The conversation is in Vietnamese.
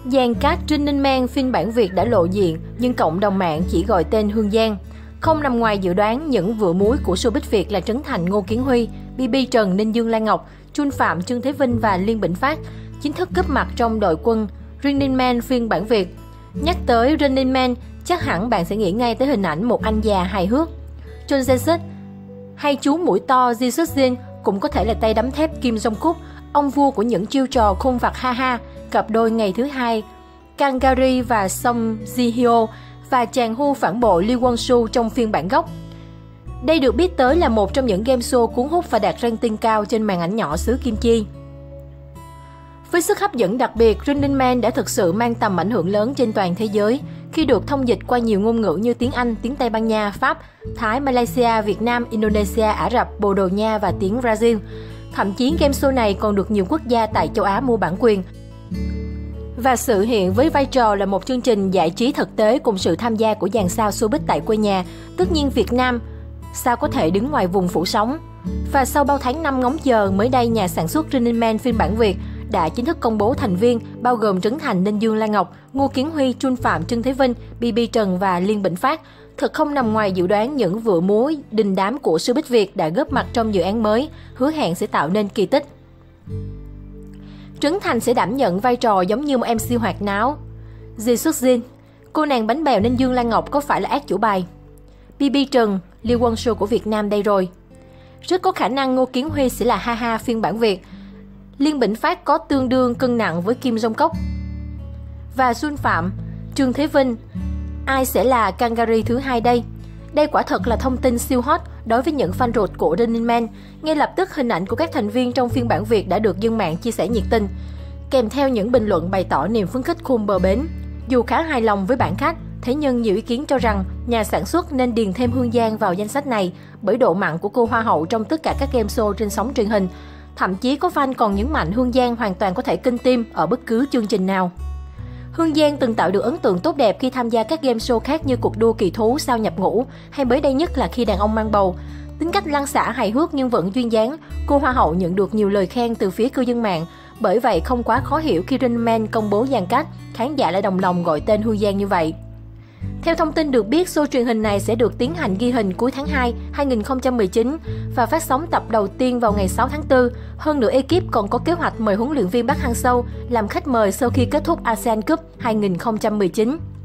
Giang cast Running Man phiên bản Việt đã lộ diện, nhưng cộng đồng mạng chỉ gọi tên Hương Giang. Không nằm ngoài dự đoán, những vựa muối của showbiz Việt là Trấn Thành, Ngô Kiến Huy, BB Trần, Ninh Dương, Lan Ngọc, Chun Phạm, Trương Thế Vinh và Liên Bỉnh Phát chính thức góp mặt trong đội quân Running Man phiên bản Việt. Nhắc tới Running Man, chắc hẳn bạn sẽ nghĩ ngay tới hình ảnh một anh già hài hước. John Jesus hay chú mũi to Jesus Jin, cũng có thể là tay đấm thép Kim Jong-kook, ông vua của những chiêu trò khôn vặt ha ha, cặp đôi ngày thứ hai Kang Gary và Song Ji Hyo và chàng hu phản bộ Lee Won Soo trong phiên bản gốc. Đây được biết tới là một trong những game show cuốn hút và đạt rating cao trên màn ảnh nhỏ xứ Kim Chi. Với sức hấp dẫn đặc biệt, Running Man đã thực sự mang tầm ảnh hưởng lớn trên toàn thế giới khi được thông dịch qua nhiều ngôn ngữ như tiếng Anh, tiếng Tây Ban Nha, Pháp, Thái, Malaysia, Việt Nam, Indonesia, Ả Rập, Bồ Đào Nha và tiếng Brazil. Thậm chí game show này còn được nhiều quốc gia tại châu Á mua bản quyền và sự hiện với vai trò là một chương trình giải trí thực tế cùng sự tham gia của dàn sao showbiz tại quê nhà. Tất nhiên Việt Nam sao có thể đứng ngoài vùng phủ sóng. Và sau bao tháng năm ngóng chờ, mới đây nhà sản xuất Running Man phiên bản Việt đã chính thức công bố thành viên bao gồm Trấn Thành, Ninh Dương, Lan Ngọc, Ngô Kiến Huy, Chun Phạm, Trương Thế Vinh, BB Trần và Liên Bỉnh Phát. Thật không nằm ngoài dự đoán, những vựa muối đình đám của showbiz Việt đã góp mặt trong dự án mới, hứa hẹn sẽ tạo nên kỳ tích. Trấn Thành sẽ đảm nhận vai trò giống như một MC hoạt náo Jesus Jin. Cô nàng bánh bèo Ninh Dương, Lan Ngọc có phải là ác chủ bài? BB Trần, Lee Won Soo của Việt Nam đây rồi. Rất có khả năng Ngô Kiến Huy sẽ là ha ha phiên bản Việt. Liên Bỉnh Phát có tương đương cân nặng với Kim Jong-kook. Và Chun Phạm, Trương Thế Vinh, ai sẽ là Kangari thứ hai đây? Đây quả thật là thông tin siêu hot đối với những fan ruột của Running Man. Ngay lập tức hình ảnh của các thành viên trong phiên bản Việt đã được dân mạng chia sẻ nhiệt tình, kèm theo những bình luận bày tỏ niềm phấn khích khôn bờ bến. Dù khá hài lòng với bản khách, thế nhưng nhiều ý kiến cho rằng nhà sản xuất nên điền thêm Hương Giang vào danh sách này bởi độ mặn của cô Hoa hậu trong tất cả các game show trên sóng truyền hình. Thậm chí có fan còn nhấn mạnh Hương Giang hoàn toàn có thể kinh tim ở bất cứ chương trình nào. Hương Giang từng tạo được ấn tượng tốt đẹp khi tham gia các game show khác như cuộc đua kỳ thú, sao nhập ngũ hay mới đây nhất là khi đàn ông mang bầu. Tính cách lăng xả hài hước nhưng vẫn duyên dáng, cô Hoa hậu nhận được nhiều lời khen từ phía cư dân mạng. Bởi vậy không quá khó hiểu khi Running Man công bố dàn cast, khán giả lại đồng lòng gọi tên Hương Giang như vậy. Theo thông tin được biết, show truyền hình này sẽ được tiến hành ghi hình cuối tháng 2, 2019 và phát sóng tập đầu tiên vào ngày 6 tháng 4. Hơn nữa, ekip còn có kế hoạch mời huấn luyện viên Park Hang-seo làm khách mời sau khi kết thúc ASEAN Cup 2019.